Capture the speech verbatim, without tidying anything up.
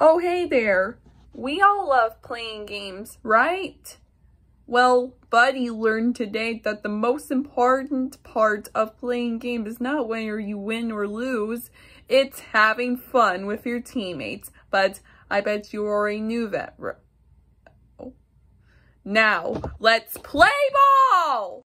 Oh, hey there. We all love playing games, right? Well, Buddy learned today that the most important part of playing games is not whether you win or lose. It's having fun with your teammates. But I bet you already knew that. Oh. Now, let's play ball!